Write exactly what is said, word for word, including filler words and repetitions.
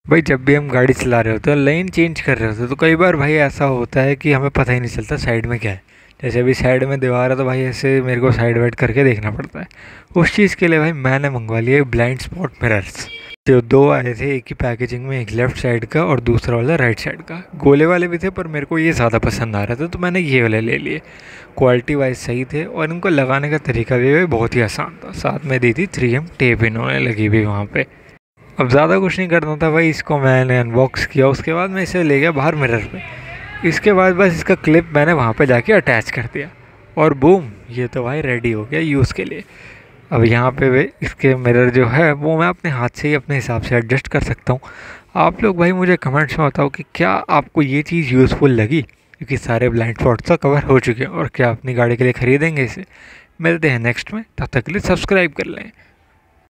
भाई जब भी हम गाड़ी चला रहे होते हैं, लेन चेंज कर रहे होते हैं, तो कई बार भाई ऐसा होता है कि हमें पता ही नहीं चलता साइड में क्या है। जैसे अभी साइड में दीवार है तो भाई ऐसे मेरे को साइड वाइड करके देखना पड़ता है। उस चीज़ के लिए भाई मैंने मंगवा लिया ब्लाइंड स्पॉट मिरर्स। जो दो आए थे, एक ही पैकेजिंग में, एक लेफ्ट साइड का और दूसरा वाला राइट साइड का। गोले वाले भी थे पर मेरे को ये ज़्यादा पसंद आ रहा था तो मैंने ये वाले ले लिए। क्वालिटी वाइज सही थे और इनको लगाने का तरीका भी बहुत ही आसान था। साथ में दी थी थ्री एम टेप इन्होंने लगी हुई वहाँ पे। अब ज़्यादा कुछ नहीं करना था भाई, इसको मैंने अनबॉक्स किया, उसके बाद मैं इसे ले गया बाहर मिरर पे। इसके बाद बस इसका क्लिप मैंने वहाँ पे जाके अटैच कर दिया और बूम, ये तो भाई रेडी हो गया यूज़ के लिए। अब यहाँ पे वे इसके मिरर जो है वो मैं अपने हाथ से ही अपने हिसाब से एडजस्ट कर सकता हूँ। आप लोग भाई मुझे कमेंट्स में बताओ कि क्या आपको ये चीज़ यूज़फुल लगी, क्योंकि सारे ब्लाइंड स्पॉट्स तो कवर हो चुके हैं, और क्या अपनी गाड़ी के लिए ख़रीदेंगे इसे। मिलते हैं नेक्स्ट में, तब तक के लिए सब्सक्राइब कर लें।